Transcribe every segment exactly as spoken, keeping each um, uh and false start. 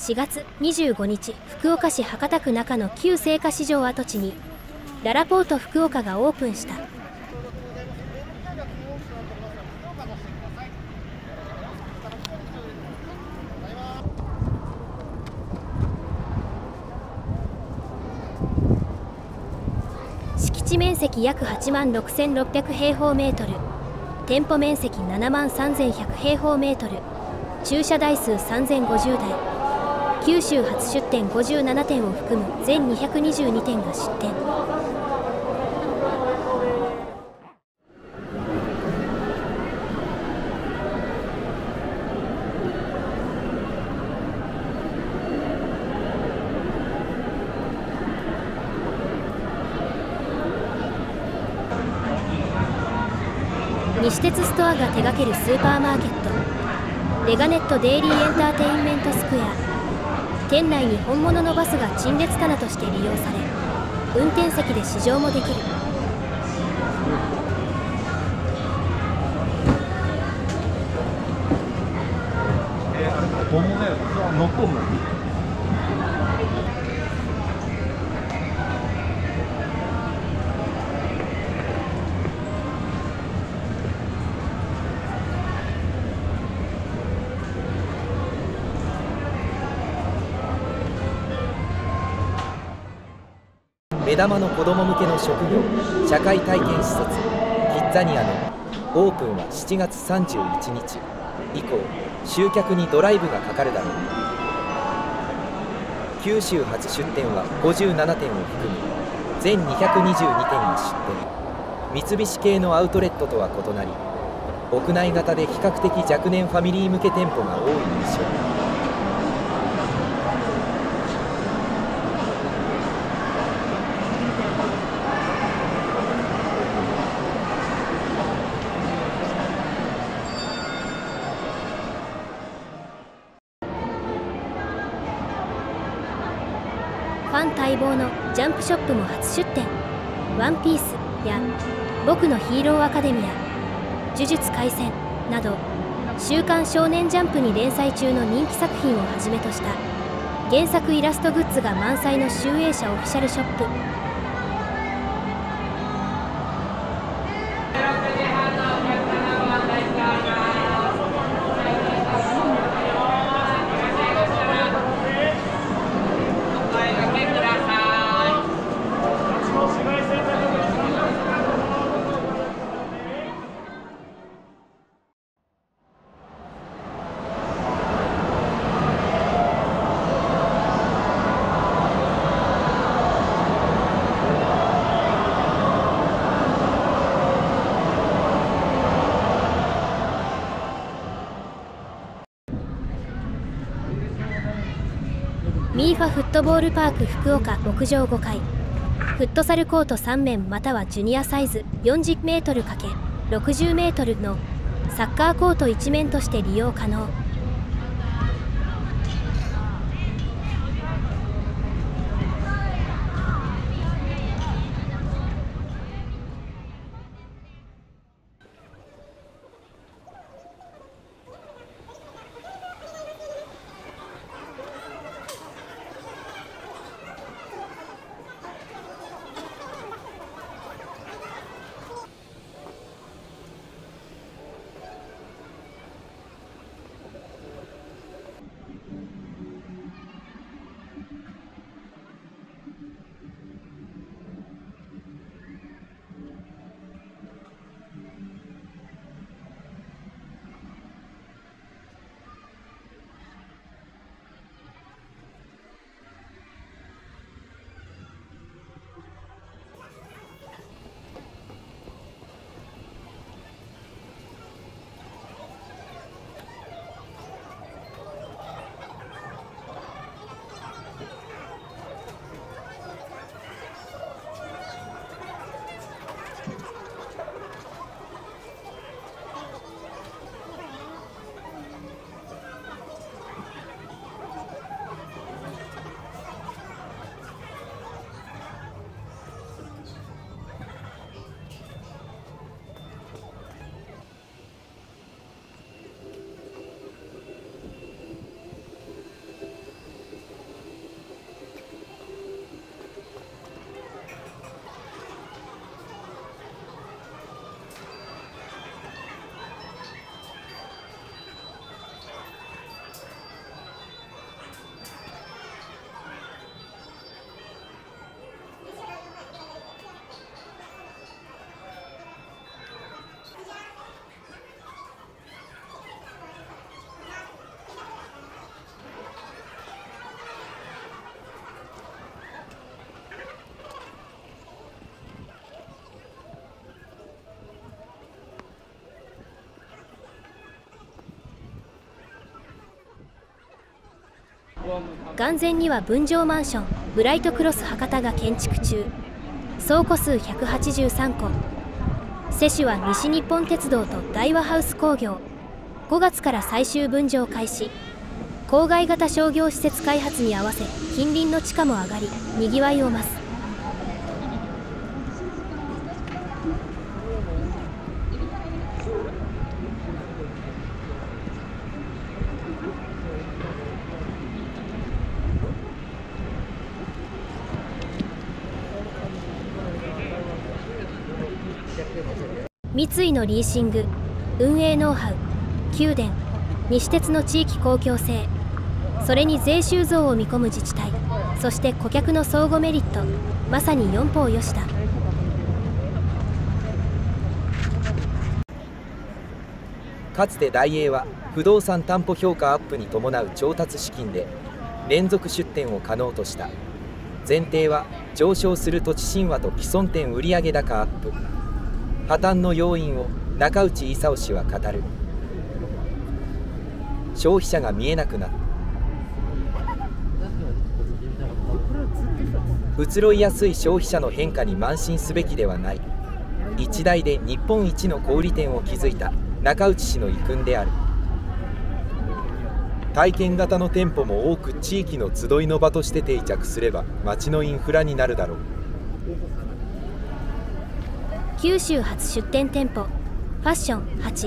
しがつにじゅうごにち、福岡市博多区中の旧青果市場跡地にララポート福岡がオープンした。敷地面積約はちまんろくせんろっぴゃく平方メートル、店舗面積ななまんさんぜんひゃく平方メートル、駐車台数さんぜんごじゅうだい、九州初出店ごじゅうななてんを含む全にひゃくにじゅうにてんが出店。西鉄ストアが手掛けるスーパーマーケット、レガネットデイリーエンターテインメントスクエア。店内に本物のバスが陳列棚として利用され、運転席で試乗もできる。 えー、あれ本物やろ、乗っとんの。 目玉の子ども向けの職業社会体験施設キッザニアのオープンはしちがつさんじゅういちにち以降、集客にドライブがかかるだろう。九州初出店はごじゅうななてんを含む全にひゃくにじゅうにてんが出店。三菱系のアウトレットとは異なり、屋内型で比較的若年ファミリー向け店舗が多い印象。 ファン待望のジャンプショップも初出店。ワンピースや僕のヒーローアカデミア、呪術廻戦など週刊少年ジャンプに連載中の人気作品をはじめとした原作イラストグッズが満載の集英社オフィシャルショップ。ミーファフットボールパーク福岡屋上ごかい、フットサルコートさんめんまたはジュニアサイズ よんじゅうメートルかけろくじゅうメートルのサッカーコートいちめんとして利用可能。 眼前には分譲マンションブライトクロス博多が建築中。倉庫数ひゃくはちじゅうさんこ。施主は西日本鉄道と大和ハウス工業。ごがつから最終分譲開始。郊外型商業施設開発に合わせ近隣の地価も上がり、にぎわいを増す。三井のリーシング、運営ノウハウ、九電、西鉄の地域公共性、それに税収増を見込む自治体、そして顧客の相互メリット、まさに四方よしだ。 かつて大英は不動産担保評価アップに伴う調達資金で連続出店を可能とした。前提は上昇する土地神話と既存店売上高アップ。破綻の要因を中内勲氏は語る。消費者が見えなくなった。移ろいやすい消費者の変化に慢心すべきではない。一代で日本一の小売店を築いた中内氏の遺訓である。体験型の店舗も多く地域の集いの場として定着すれば町のインフラになるだろう。 九州初出店店舗ファッションはち、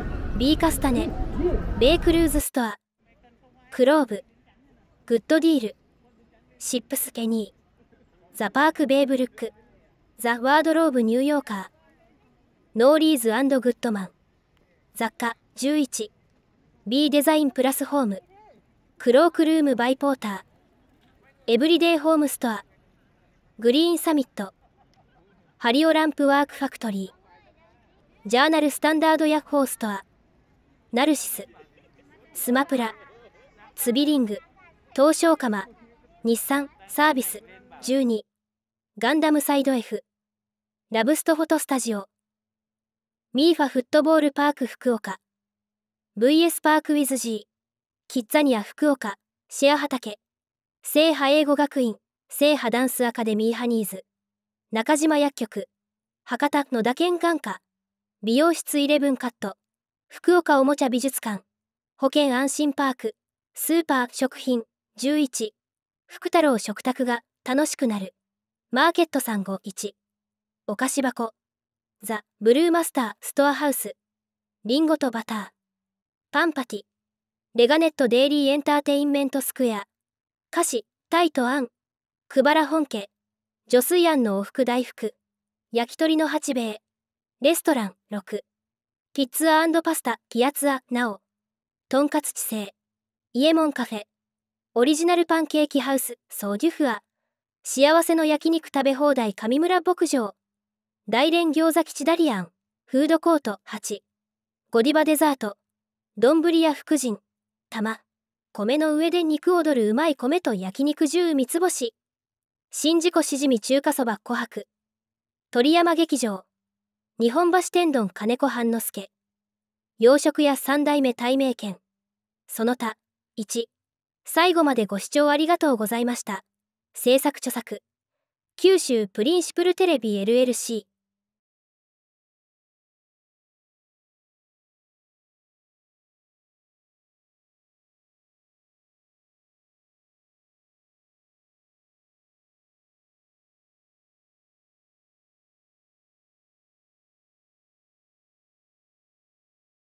B カスタネ、ベイクルーズストア、クローブ、グッドディール、シップスケニー、ザ・パーク・ベイブルック、ザ・ワードローブ・ニューヨーカー、ノーリーズ&グッドマン、雑貨じゅういち、B デザインプラスホーム、クロークルームバイポーター、エブリデイホームストア、グリーンサミット、ハリオランプワークファクトリー、ジャーナルスタンダードヤッホーストア、ナルシス、スマプラ、ツビリング、東証カマ、日産サービスじゅうに、ガンダムサイド F、ラブストフォトスタジオ、ミーファフットボールパーク福岡、ブイエス パークウィズ G、キッザニア福岡、シェア畑、聖波英語学院、聖波ダンスアカデミーハニーズ、中島薬局、博多野田県眼科、美容室イレブンカット、福岡おもちゃ美術館、保健安心パーク、スーパー食品じゅういち、福太郎食卓が楽しくなる、マーケットさんごいち、お菓子箱、ザ・ブルーマスターストアハウス、リンゴとバター、パンパティ、レガネットデイリーエンターテインメントスクエア、菓子、タイとあん、くばら本家、女水庵のおふく大福、焼き鳥の八兵衛、レストランろく、ピッツァ&パスタ気圧アなお、とんかつ知性、イエモンカフェ、オリジナルパンケーキハウスソーデュフア、幸せの焼肉食べ放題上村牧場、大連餃子吉ダリアン、フードコートはち、ゴディバデザート、丼や福神、玉、米の上で肉踊るうまい米と焼肉十三つ星、宍道湖しじみ中華そば琥珀、鳥山劇場、日本橋天丼金子半之助、洋食屋三代目大名軒、その他いち、最後までご視聴ありがとうございました。制作著作、九州プリンシプルテレビ エルエルシー